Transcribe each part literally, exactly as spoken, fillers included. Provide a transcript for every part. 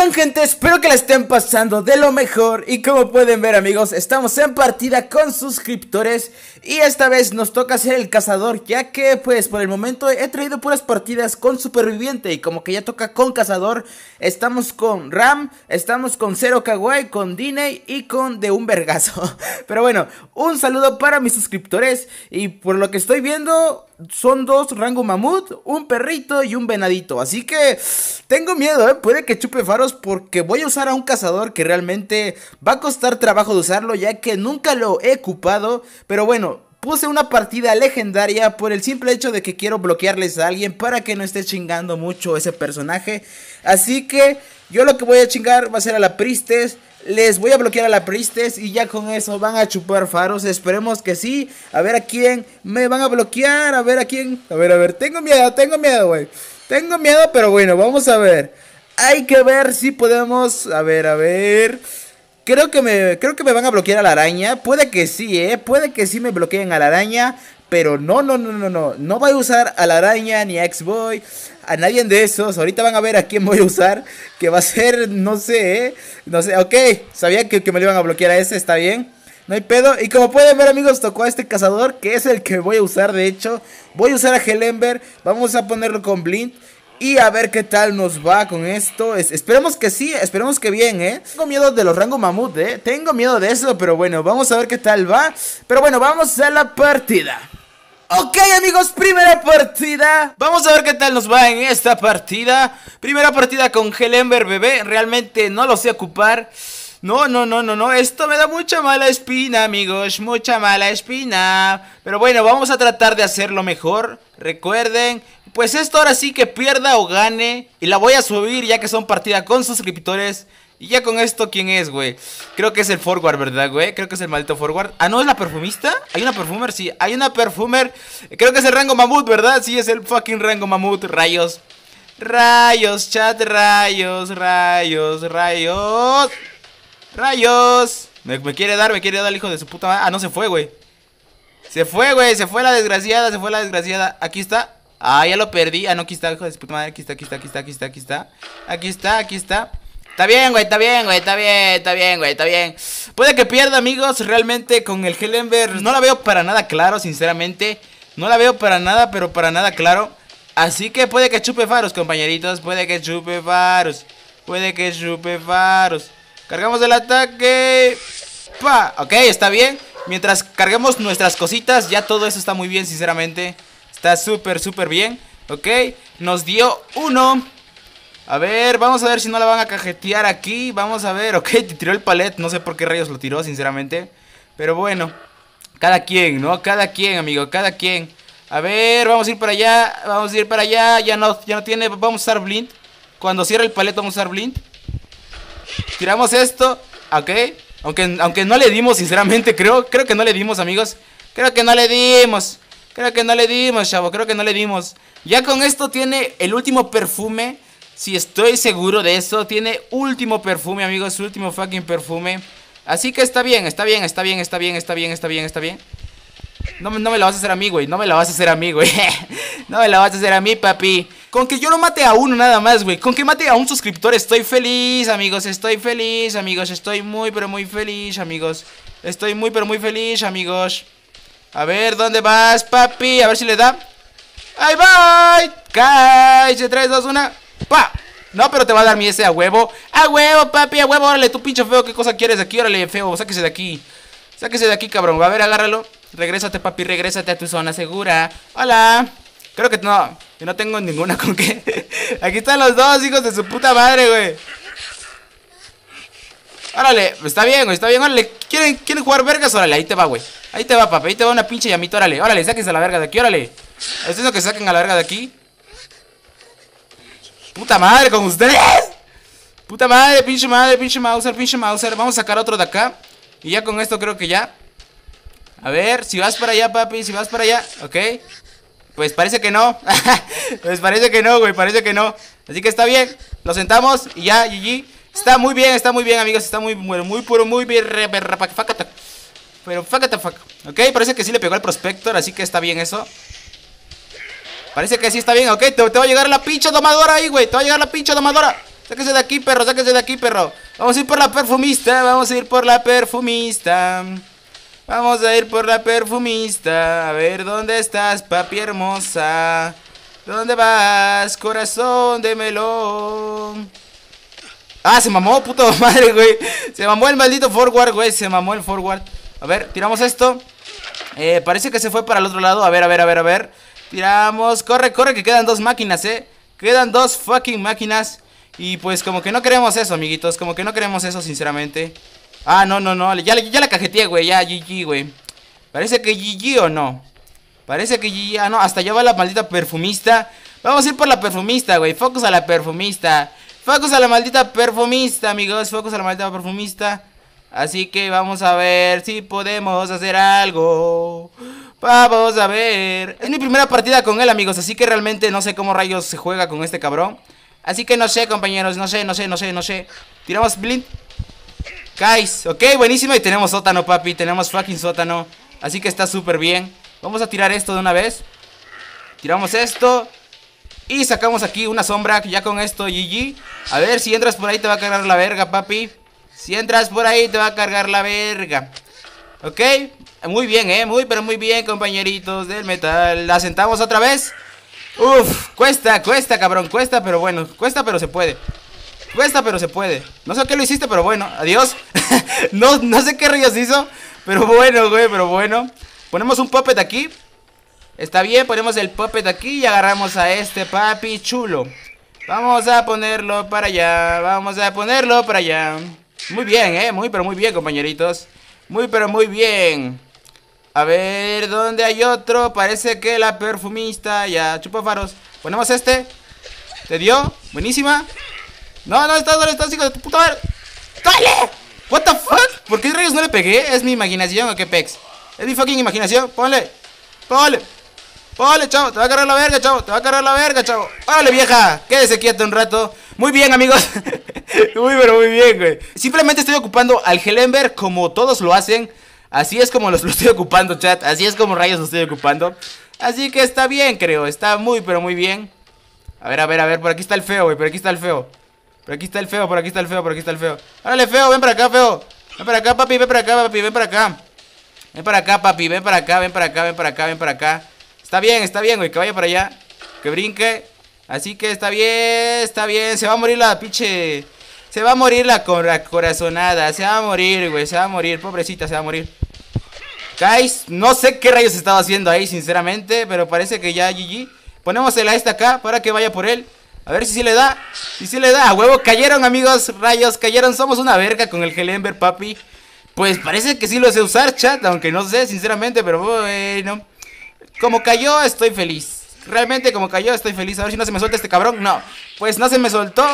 están, gente? Espero que la estén pasando de lo mejor. Y como pueden ver, amigos, estamos en partida con suscriptores. Y esta vez nos toca ser el cazador, ya que pues por el momento he traído puras partidas con superviviente. Y como que ya toca con cazador, estamos con Ram, estamos con Zero Kawaii, con Diney y con De un Vergazo. Pero bueno, un saludo para mis suscriptores. Y por lo que estoy viendo, son dos rango mamut, un perrito y un venadito. Así que tengo miedo, ¿eh? Puede que chupe faros porque voy a usar a un cazador que realmente va a costar trabajo de usarlo, ya que nunca lo he ocupado. Pero bueno, puse una partida legendaria por el simple hecho de que quiero bloquearles a alguien para que no esté chingando mucho ese personaje. Así que yo lo que voy a chingar va a ser a la Priestess. Les voy a bloquear a la Priestess y ya con eso van a chupar faros. Esperemos que sí. A ver a quién me van a bloquear. A ver a quién. A ver, a ver. Tengo miedo, tengo miedo, güey. Tengo miedo, pero bueno, vamos a ver. Hay que ver si podemos. A ver, a ver. Creo que me, creo que me van a bloquear a la araña. Puede que sí, eh. Puede que sí me bloqueen a la araña. Pero no, no, no, no, no. No voy a usar a la araña ni a X-Boy. A nadie de esos. Ahorita van a ver a quién voy a usar. Que va a ser, no sé, eh. No sé, ok. Sabía que, que me lo iban a bloquear a ese, está bien. No hay pedo. Y como pueden ver, amigos, tocó a este cazador, que es el que voy a usar, de hecho. Voy a usar a Helenber. Vamos a ponerlo con Blind. Y a ver qué tal nos va con esto. es, Esperemos que sí, esperemos que bien, eh Tengo miedo de los rango mamut, eh Tengo miedo de eso, pero bueno, vamos a ver qué tal va. Pero bueno, vamos a la partida. Ok, amigos, primera partida. Vamos a ver qué tal nos va en esta partida. Primera partida con Helenber, bebé. Realmente no lo sé ocupar. No, no, no, no, no, esto me da mucha mala espina, amigos, mucha mala espina. Pero bueno, vamos a tratar de hacerlo mejor. Recuerden, pues esto ahora sí que pierda o gane. Y la voy a subir ya que son partidas con suscriptores. Y ya con esto, ¿quién es, güey? Creo que es el forward, ¿verdad, güey? Creo que es el maldito forward. Ah, ¿no es la perfumista? ¿Hay una perfumer? Sí, hay una perfumer. Creo que es el rango mamut, ¿verdad? Sí, es el fucking rango mamut, rayos. Rayos, chat, rayos, rayos, rayos. ¡Rayos! Me, me quiere dar, me quiere dar el hijo de su puta madre. Ah, no, se fue, güey. Se fue, güey, se fue la desgraciada, se fue la desgraciada. Aquí está. Ah, ya lo perdí. Ah, no, aquí está, hijo de su puta madre. Aquí está, aquí está, aquí está, aquí está, aquí está. Aquí está, aquí está. Está bien, güey, está bien, güey, está bien, está bien, güey, está bien. Puede que pierda, amigos, realmente con el Helenber. No la veo para nada claro, sinceramente. No la veo para nada, pero para nada claro. Así que puede que chupe faros, compañeritos. Puede que chupe faros. Puede que chupe faros. Cargamos el ataque. ¡Pah! Ok, está bien. Mientras carguemos nuestras cositas, ya todo eso está muy bien, sinceramente. Está súper, súper bien. Ok, nos dio uno. A ver, vamos a ver si no la van a cajetear aquí. Vamos a ver, ok, te tiró el palet. No sé por qué rayos lo tiró, sinceramente. Pero bueno, cada quien, ¿no? Cada quien, amigo, cada quien. A ver, vamos a ir para allá. Vamos a ir para allá, ya no, ya no tiene. Vamos a usar Blind. Cuando cierre el palet vamos a usar Blind. Tiramos esto, ok. Aunque, aunque no le dimos, sinceramente, creo Creo que no le dimos, amigos. Creo que no le dimos Creo que no le dimos, chavo, creo que no le dimos. Ya con esto tiene el último perfume. Si estoy seguro de eso. Tiene último perfume, amigos, último fucking perfume. Así que está bien, está bien, está bien, está bien, está bien, está bien, está bien. No, no me la vas a hacer a mí, güey. No me la vas a hacer a mí, güey. No me la vas a hacer a mí, papi. Con que yo no mate a uno nada más, güey. Con que mate a un suscriptor estoy feliz, amigos. Estoy feliz, amigos. Estoy muy, pero muy feliz, amigos. Estoy muy, pero muy feliz, amigos. A ver, ¿dónde vas, papi? A ver si le da. ¡Ahí va! ¡Cállate! tres, dos, uno. ¡Pa! No, pero te va a dar mi ese a huevo. ¡A huevo, papi! ¡A huevo! Órale, tú pinche feo. ¿Qué cosa quieres aquí? Órale, feo. Sáquese de aquí. Sáquese de aquí, cabrón. A ver, agárralo. Regrésate, papi. Regrésate a tu zona segura. Hola. Creo que no. Yo no tengo ninguna con que. Aquí están los dos, hijos de su puta madre, güey. Órale. Está bien, güey. Está bien. Órale. ¿Quieren, ¿Quieren jugar vergas? Órale. Ahí te va, güey. Ahí te va, papi. Ahí te va una pinche llamita. Órale. Órale. Sáquense a la verga de aquí. Órale. ¿Es eso que saquen a la verga de aquí? Puta madre con ustedes. Puta madre, pinche madre, pinche Mauser, pinche Mauser. Vamos a sacar otro de acá. Y ya con esto creo que ya. A ver, si vas para allá, papi, si vas para allá. Ok. Pues parece que no. Pues parece que no, güey, parece que no. Así que está bien, lo sentamos y ya, G G. Está muy bien, está muy bien, amigos. Está muy, muy, muy puro, muy bien. Pero facata, fuck. Ok, parece que sí le pegó al Prospector, así que está bien eso. Parece que sí está bien, ok. Te, te va a llegar la pinche domadora ahí, güey. Te va a llegar la pinche domadora. Sáquese de aquí, perro, sáquese de aquí, perro. Vamos a ir por la perfumista, vamos a ir por la perfumista. Vamos a ir por la perfumista. A ver, ¿dónde estás, papi hermosa? ¿Dónde vas, corazón de melón? Ah, se mamó, puta madre, güey. Se mamó el maldito forward, güey. Se mamó el forward. A ver, tiramos esto. Eh, parece que se fue para el otro lado. A ver, a ver, a ver, a ver. Tiramos, corre, corre, que quedan dos máquinas, eh. Quedan dos fucking máquinas. Y pues como que no queremos eso, amiguitos. Como que no queremos eso, sinceramente. Ah, no, no, no, ya, ya la cajeteé, güey, ya, G G, güey. Parece que G G o no. Parece que G G, ah, no, hasta allá va la maldita perfumista. Vamos a ir por la perfumista, güey, focus a la perfumista. Focus a la maldita perfumista, amigos, focus a la maldita perfumista. Así que vamos a ver si podemos hacer algo. Vamos a ver. Es mi primera partida con él, amigos, así que realmente no sé cómo rayos se juega con este cabrón. Así que no sé, compañeros, no sé, no sé, no sé, no sé. Tiramos blind. Guys, ok, buenísimo. Y tenemos sótano, papi, tenemos fucking sótano. Así que está súper bien. Vamos a tirar esto de una vez. Tiramos esto y sacamos aquí una sombra. Ya con esto, G G. A ver, si entras por ahí te va a cargar la verga, papi. Si entras por ahí te va a cargar la verga. Ok, muy bien, eh, muy pero muy bien, compañeritos del metal. La sentamos otra vez. Uf, cuesta, cuesta, cabrón, cuesta, pero bueno. Cuesta, pero se puede. Cuesta, pero se puede. No sé qué lo hiciste, pero bueno, adiós. no, no sé qué rayos hizo, pero bueno, güey, pero bueno. Ponemos un puppet aquí. Está bien, ponemos el puppet aquí y agarramos a este papi chulo. Vamos a ponerlo para allá, vamos a ponerlo para allá. Muy bien, eh, muy pero muy bien, compañeritos. Muy pero muy bien. A ver, ¿dónde hay otro? Parece que la perfumista. Ya, chupa faros. Ponemos este. ¿Te dio? Buenísima. No, no, estás, no estás, hijo de tu puta madre. ¡Dale! ¿What the fuck? ¿Por qué rayos no le pegué? ¿Es mi imaginación o qué pex? Es mi fucking imaginación. Ponle. Ponle. Ponle, chavo. Te va a cargar la verga, chavo. Te va a cargar la verga, chavo. ¡Órale, vieja! Quédese quieto un rato. Muy bien, amigos. Muy, pero muy bien, güey. Simplemente estoy ocupando al Hellenberg como todos lo hacen. Así es como los, lo estoy ocupando, chat. Así es como rayos lo estoy ocupando. Así que está bien, creo. Está muy, pero muy bien. A ver, a ver, a ver. Por aquí está el feo, güey. Por aquí está el feo. Por aquí está el feo, por aquí está el feo, por aquí está el feo. Órale, feo, ven para acá, feo. Ven para acá, papi, ven para acá, papi, ven para acá. Ven para acá, papi, ven para acá, ven para acá, ven para acá, ven para acá. Está bien, está bien, güey, que vaya para allá. Que brinque. Así que está bien, está bien. Se va a morir la pinche... Se va a morir la corazonada. Se va a morir, güey, se va a morir. Pobrecita, se va a morir. Guys, no sé qué rayos estaba haciendo ahí, sinceramente. Pero parece que ya G G. Ponemos el a este acá para que vaya por él. A ver si sí le da. Si sí le da. A huevo, cayeron, amigos. Rayos, cayeron. Somos una verga con el Hellenberg, papi. Pues parece que sí lo sé usar, chat. Aunque no sé, sinceramente, pero bueno. Como cayó, estoy feliz. Realmente, como cayó, estoy feliz. A ver si no se me suelta este cabrón. No, pues no se me soltó.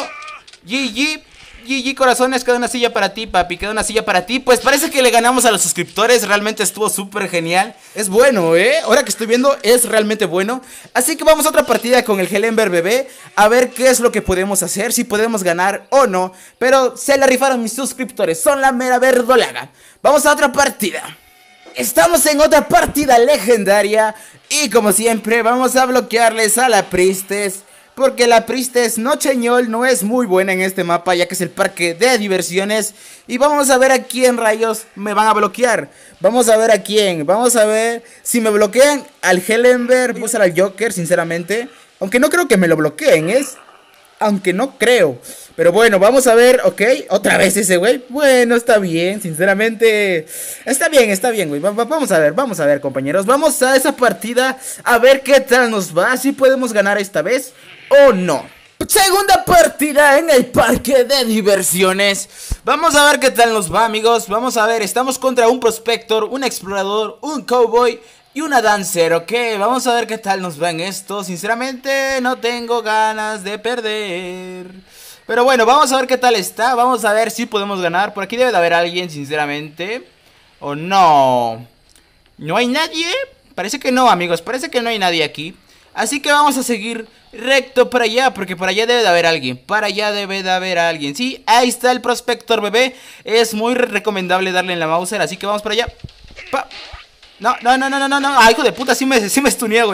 G G. G G, corazones, queda una silla para ti, papi, queda una silla para ti. Pues parece que le ganamos a los suscriptores. Realmente estuvo súper genial. Es bueno, eh, ahora que estoy viendo es realmente bueno. Así que vamos a otra partida con el Hellenberg bebé. A ver qué es lo que podemos hacer, si podemos ganar o no. Pero se la rifaron mis suscriptores, son la mera verdolaga. Vamos a otra partida. Estamos en otra partida legendaria. Y como siempre vamos a bloquearles a la Priestess, porque la Priestess Nocheñol no es muy buena en este mapa, ya que es el parque de diversiones. Y vamos a ver a quién rayos me van a bloquear. Vamos a ver a quién. Vamos a ver si me bloquean al Hellenberg. Voy a usar al Joker, sinceramente. Aunque no creo que me lo bloqueen, ¿es? Aunque no creo. Pero bueno, vamos a ver, ok. Otra vez ese güey. Bueno, está bien, sinceramente. Está bien, está bien, güey. Vamos a ver, vamos a ver, compañeros. Vamos a esa partida a ver qué tal nos va. Si podemos ganar esta vez o no. Segunda partida en el parque de diversiones. Vamos a ver qué tal nos va, amigos. Vamos a ver, estamos contra un prospector, un explorador, un cowboy y una dancer, ok. Vamos a ver qué tal nos va en esto. Sinceramente no tengo ganas de perder. Pero bueno, vamos a ver qué tal está. Vamos a ver si podemos ganar. Por aquí debe de haber alguien, sinceramente. ¿O no? ¿No hay nadie? Parece que no, amigos, parece que no hay nadie aquí. Así que vamos a seguir recto para allá, porque por allá debe de haber alguien. Para allá debe de haber alguien. Sí, ahí está el prospector bebé. Es muy recomendable darle en la Mauser, así que vamos para allá. Pa. No, no, no, no, no, no. Ah, hijo de puta, sí me, sí me stuneé, güey.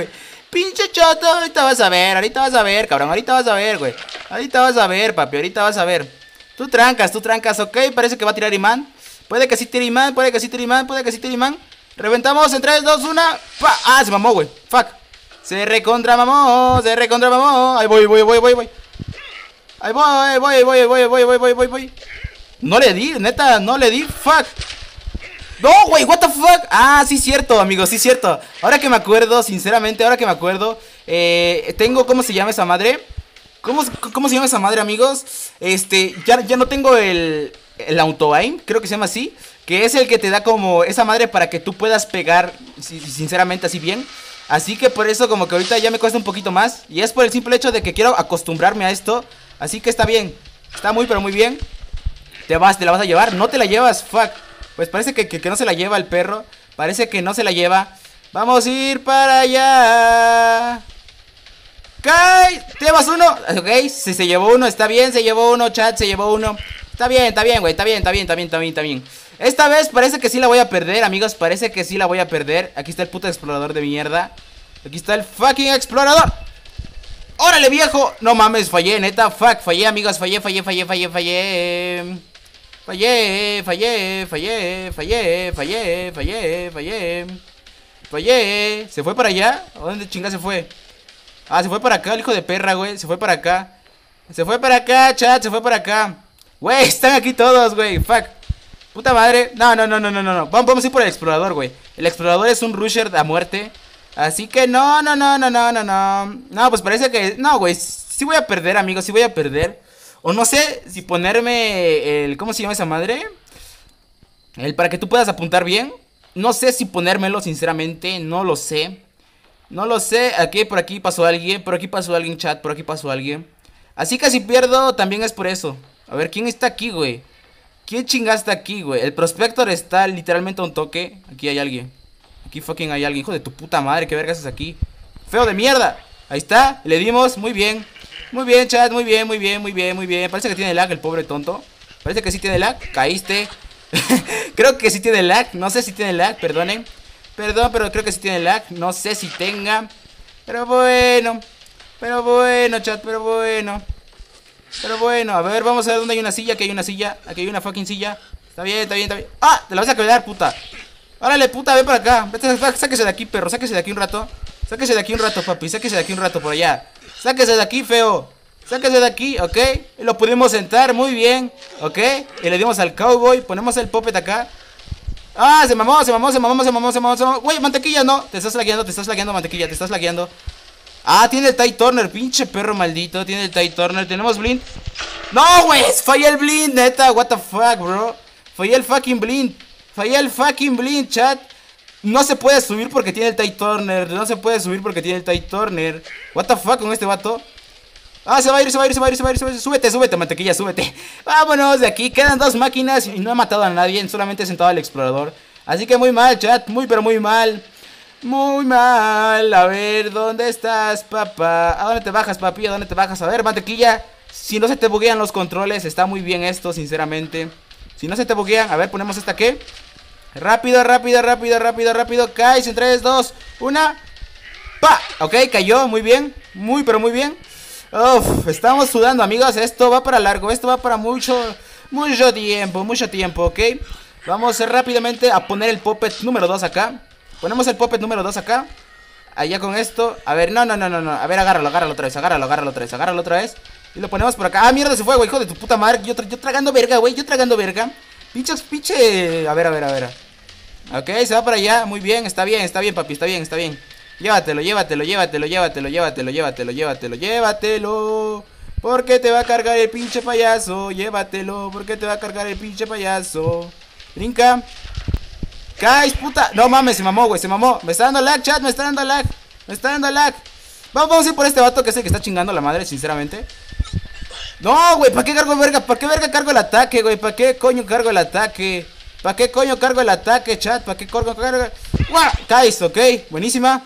Pinche chato, ahorita vas a ver, ahorita vas a ver, cabrón, ahorita vas a ver, güey. Ahorita vas a ver, papi, ahorita vas a ver. Tú trancas, tú trancas, ok, parece que va a tirar imán. Puede que sí tire imán, puede que sí tire imán, puede que sí tire imán. Reventamos en tres, dos, uno. ¡Pa! Ah, se mamó, güey, fuck. Se recontra mamó, se recontra mamó. Ahí voy, voy, voy, voy, voy. Ahí voy, voy, voy, voy, voy, voy, voy, voy, voy. No le di, neta, no le di, fuck. No, güey, what the fuck. Ah, sí, cierto, amigos, sí, cierto. Ahora que me acuerdo, sinceramente, ahora que me acuerdo, eh, tengo, ¿cómo se llama esa madre? ¿Cómo, cómo se llama esa madre, amigos? Este, ya, ya no tengo el, el auto-aim, creo que se llama así. Que es el que te da como esa madre para que tú puedas pegar, sinceramente, así bien. Así que por eso como que ahorita ya me cuesta un poquito más. Y es por el simple hecho de que quiero acostumbrarme a esto. Así que está bien, está muy pero muy bien. Te vas, te la vas a llevar, no te la llevas, fuck. Pues parece que, que, que no se la lleva el perro. Parece que no se la lleva. Vamos a ir para allá. ¡Cay! ¿Te llevas uno? Ok, si se llevó uno, está bien, se llevó uno, chat, se llevó uno. Está bien, está bien, güey, está bien, está bien, está bien, está bien, está bien. Esta vez parece que sí la voy a perder, amigos, parece que sí la voy a perder. Aquí está el puto explorador de mierda. Aquí está el fucking explorador. ¡Órale, viejo! No mames, fallé, neta, fuck, fallé, amigos, fallé, fallé, fallé, fallé, fallé. Fallé, fallé, fallé, fallé, fallé, fallé, fallé. Fallé. ¿Se fue para allá? ¿A dónde chinga se fue? Ah, se fue para acá, el hijo de perra, güey. Se fue para acá. Se fue para acá, chat, se fue para acá. Güey, están aquí todos, güey. Fuck. Puta madre. No, no, no, no, no, no. Vamos, vamos a ir por el explorador, güey. El explorador es un rusher a muerte. Así que no, no, no, no, no, no, no. No, pues parece que... No, güey. Sí voy a perder, amigos. Sí voy a perder. O no sé si ponerme el... ¿Cómo se llama esa madre? El para que tú puedas apuntar bien. No sé si ponérmelo, sinceramente. No lo sé. No lo sé. Aquí, por aquí pasó alguien. Por aquí pasó alguien, chat. Por aquí pasó alguien. Así que si pierdo, también es por eso. A ver, ¿quién está aquí, güey? ¿Quién chingaste aquí, güey? El prospector está literalmente a un toque. Aquí hay alguien. Aquí fucking hay alguien. Hijo de tu puta madre, ¿qué vergas es aquí? ¡Feo de mierda! Ahí está, le dimos, muy bien. Muy bien, chat, muy bien, muy bien, muy bien, muy bien. Parece que tiene lag el pobre tonto. Parece que sí tiene lag, caíste. Creo que sí tiene lag, no sé si tiene lag, perdonen. Perdón, pero creo que sí tiene lag. No sé si tenga. Pero bueno. Pero bueno, chat, pero bueno. Pero bueno, a ver, vamos a ver dónde hay una silla. Aquí hay una silla, aquí hay una fucking silla. Está bien, está bien, está bien. ¡Ah! Te la vas a quedar, puta. Órale, puta, ven para acá. Vete, sáquese de aquí, perro, sáquese de aquí un rato. Sáquese de aquí un rato, papi, sáquese de aquí un rato por allá. Sáquese de aquí, feo. Sáquese de aquí, ¿ok? Y lo pudimos sentar, muy bien, ¿ok? Y le dimos al cowboy, ponemos el puppet acá. Ah, se mamó, se mamó, se mamó, se mamó, se mamó, se mamó. Güey, mantequilla, no. Te estás lagueando, te estás lagueando, mantequilla, te estás lagueando. Ah, tiene el Tide Turner, pinche perro maldito. Tiene el Tide Turner, tenemos blind. No, güey, fallé el blind, neta. What the fuck, bro. Fallé el fucking blind. Fallé el fucking blind, chat. No se puede subir porque tiene el Tide Turner. No se puede subir porque tiene el Tide Turner. What the fuck con este vato. Ah, se va a ir, se va a ir, se va a ir, se va a ir, se va a ir. Súbete, súbete, mantequilla, súbete. Vámonos de aquí, quedan dos máquinas y no he matado a nadie, solamente he sentado al explorador. Así que muy mal, chat, muy pero muy mal. Muy mal, a ver, ¿dónde estás, papá? ¿A dónde te bajas, papi? ¿A dónde te bajas? A ver, mantequilla, si no se te buguean los controles, está muy bien esto, sinceramente. Si no se te buguean, a ver, ponemos esta ¿qué? Rápido, rápido, rápido, rápido, rápido. Caes en tres, dos, uno. ¡Pa! Ok, cayó, muy bien. Muy, pero muy bien. Uf, estamos sudando, amigos. Esto va para largo, esto va para mucho, mucho tiempo, mucho tiempo, ok. Vamos rápidamente a poner el puppet número dos acá. Ponemos el puppet número dos acá. Allá con esto. A ver, no, no, no, no, no. A ver, agárralo, agárralo otra vez, agárralo, agárralo otra vez, agárralo otra vez. Y lo ponemos por acá. Ah, mierda, se fue, güey, hijo de tu puta madre. Yo, tra yo tragando verga, güey, yo tragando verga. Pinches, pinche. A ver, a ver, a ver. Ok, se va para allá, muy bien, está bien, está bien, papi, está bien, está bien. Llévatelo, llévatelo, llévatelo, llévatelo, llévatelo, llévatelo, llévatelo, llévatelo. Porque te va a cargar el pinche payaso. Llévatelo, porque te va a cargar el pinche payaso. Brinca. Caes, puta. No mames, se mamó, güey, se mamó. Me está dando lag, chat, me está dando lag. Me está dando lag. Vamos, vamos a ir por este vato que es el que está chingando a la madre, sinceramente. No, güey, ¿para qué cargo verga? ¿Para qué verga cargo el ataque, güey? ¿Para qué coño cargo el ataque? ¿Para qué coño cargo el ataque, chat? ¿Para qué coño cargo? ¡Guau! Caes, ok, buenísima.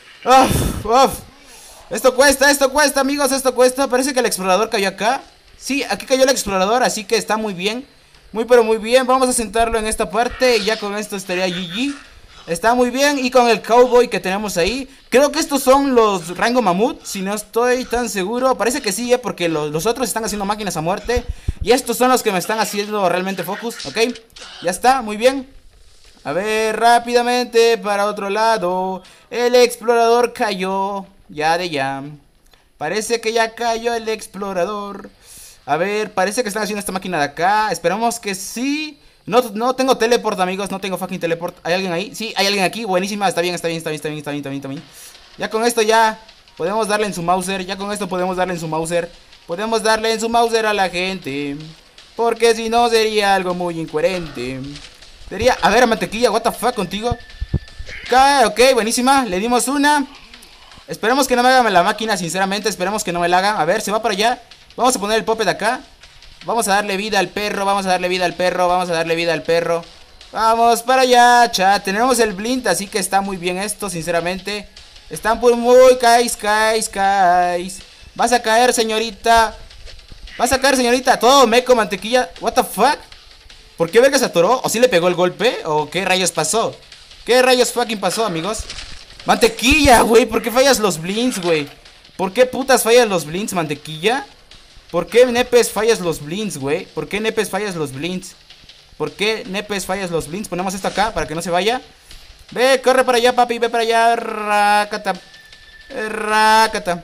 Uf, uf. Esto cuesta, esto cuesta, amigos, esto cuesta. Parece que el explorador cayó acá. Sí, aquí cayó el explorador, así que está muy bien. Muy pero muy bien, vamos a sentarlo en esta parte y ya con esto estaría G G. Está muy bien. Y con el cowboy que tenemos ahí, creo que estos son los rango mamut, si no estoy tan seguro. Parece que sí, ¿eh? Porque los, los otros están haciendo máquinas a muerte. Y estos son los que me están haciendo realmente focus, ¿ok? Ya está, muy bien. A ver, rápidamente para otro lado. El explorador cayó. Ya de ya. Parece que ya cayó el explorador. A ver, parece que están haciendo esta máquina de acá. Esperamos que sí. No, no tengo teleport, amigos, no tengo fucking teleport. ¿Hay alguien ahí? Sí, hay alguien aquí, buenísima, está bien, está bien, está bien, está bien, está bien, está bien, está bien. Ya con esto ya podemos darle en su Mauser. Ya con esto podemos darle en su Mauser. Podemos darle en su Mauser a la gente, porque si no sería algo muy incoherente. Sería, a ver, mantequilla, what the fuck contigo. Ok, ok, buenísima, le dimos una. Esperemos que no me haga la máquina, sinceramente, esperemos que no me la haga. A ver, se va para allá. Vamos a poner el pope de acá. Vamos a darle vida al perro, vamos a darle vida al perro, vamos a darle vida al perro. Vamos para allá, chat. Tenemos el blind, así que está muy bien esto, sinceramente. Están por muy... Cais, cais, cais. Vas a caer, señorita. Vas a caer, señorita. Todo meco, mantequilla. What the fuck? ¿Por qué verga se atoró? ¿O sí le pegó el golpe? ¿O qué rayos pasó? ¿Qué rayos fucking pasó, amigos? Mantequilla, güey. ¿Por qué fallas los blinds, güey? ¿Por qué putas fallas los blinds, mantequilla? ¿Por qué nepes fallas los blinds, güey? ¿Por qué nepes fallas los blinds? ¿Por qué nepes fallas los blinds? Ponemos esto acá para que no se vaya. Ve, corre para allá, papi, ve para allá. Rácata. Rácata.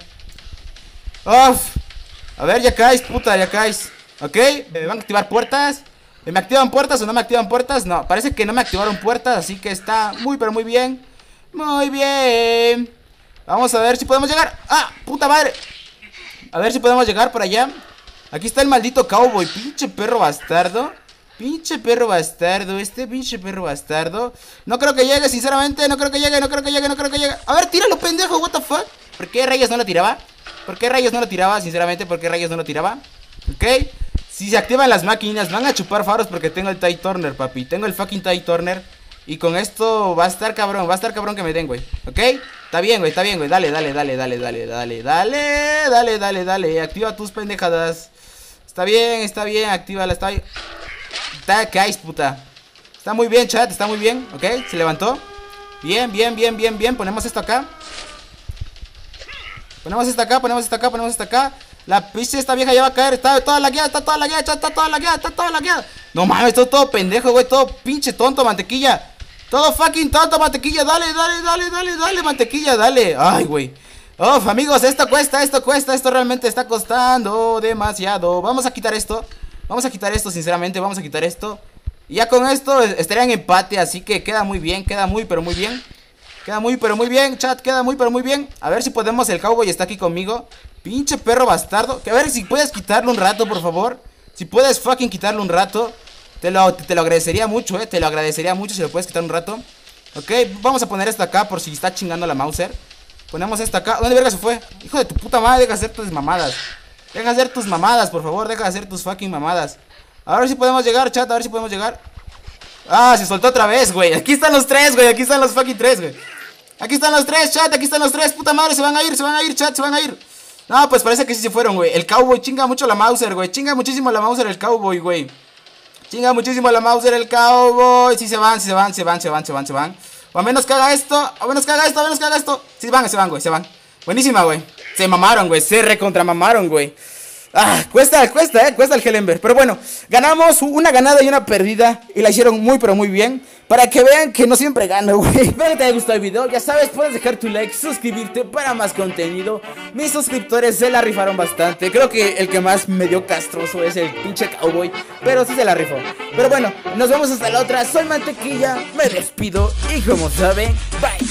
Uf. A ver, ya caes, puta, ya caes. Ok, ¿me van a activar puertas? ¿Me activan puertas o no me activan puertas? No, parece que no me activaron puertas, así que está muy, pero muy bien. Muy bien. Vamos a ver si podemos llegar. ¡Ah, puta madre! A ver si podemos llegar por allá. Aquí está el maldito cowboy. Pinche perro bastardo. Pinche perro bastardo. Este pinche perro bastardo. No creo que llegue, sinceramente. No creo que llegue, no creo que llegue, no creo que llegue. A ver, tíralo, pendejo. What the fuck. ¿Por qué rayos no lo tiraba? ¿Por qué rayos no lo tiraba? Sinceramente, ¿por qué rayos no lo tiraba? Ok. Si se activan las máquinas, van a chupar faros porque tengo el Tide Turner, papi. Tengo el fucking Tide Turner. Y con esto va a estar cabrón. Va a estar cabrón que me den, güey. ¿Ok? Está bien, güey, está bien, güey. Dale, dale, dale, dale, dale, dale, dale, dale, dale, dale. Activa tus pendejadas. Está bien, está bien, actívala, está bien. Está, caes, puta. Está muy bien, chat, está muy bien. ¿Ok? Se levantó. Bien, bien, bien, bien, bien. Ponemos esto acá. Ponemos esto acá, ponemos esto acá, ponemos esto acá. La pizza esta vieja ya va a caer. Está toda la guía, está toda la guía, chat, está toda la guía, está toda la guía. No mames, todo, todo pendejo, güey. Todo pinche tonto, mantequilla. Todo fucking tonto, mantequilla. Dale, dale, dale, dale, dale, mantequilla, dale. Ay, güey. Uf, amigos, esto cuesta, esto cuesta. Esto realmente está costando demasiado. Vamos a quitar esto. Vamos a quitar esto, sinceramente. Vamos a quitar esto. Y ya con esto estaría en empate. Así que queda muy bien, queda muy, pero muy bien. Queda muy, pero muy bien, chat. Queda muy, pero muy bien. A ver si podemos. El cowboy está aquí conmigo. Pinche perro bastardo. Que a ver si puedes quitarlo un rato, por favor. Si puedes fucking quitarlo un rato. Te lo, te, te lo agradecería mucho, eh. Te lo agradecería mucho si lo puedes quitar un rato. Ok, vamos a poner esto acá por si está chingando la Mauser. Ponemos esto acá. ¿Dónde verga se fue? Hijo de tu puta madre, deja de hacer tus mamadas. Deja de hacer tus mamadas, por favor. Deja de hacer tus fucking mamadas. A ver si podemos llegar, chat. A ver si podemos llegar. Ah, se soltó otra vez, güey. Aquí están los tres, güey. Aquí están los fucking tres, güey. Aquí están los tres, chat. Aquí están los tres. Puta madre, se van a ir, se van a ir, chat. Se van a ir. No, pues parece que sí se fueron, güey. El cowboy chinga mucho la Mauser, güey. Chinga muchísimo la Mauser el cowboy, güey. Chinga muchísimo la Mauser el cowboy. Sí se van, sí se van, se van, se van, se van, se van. O a menos que haga esto, a menos que haga esto, a menos que haga esto. Sí se van, se van, güey, se van. Buenísima, güey. Se mamaron, güey, se recontramamaron, güey. Ah, cuesta, cuesta, eh, cuesta el Hellenberg. Pero bueno, ganamos una ganada y una perdida. Y la hicieron muy, pero muy bien. Para que vean que no siempre gano, güey. Espero que te haya gustado el video. Ya sabes, puedes dejar tu like, suscribirte para más contenido. Mis suscriptores se la rifaron bastante. Creo que el que más me dio castroso es el pinche cowboy. Pero sí se la rifó. Pero bueno, nos vemos hasta la otra. Soy Mantequilla, me despido. Y como saben, bye.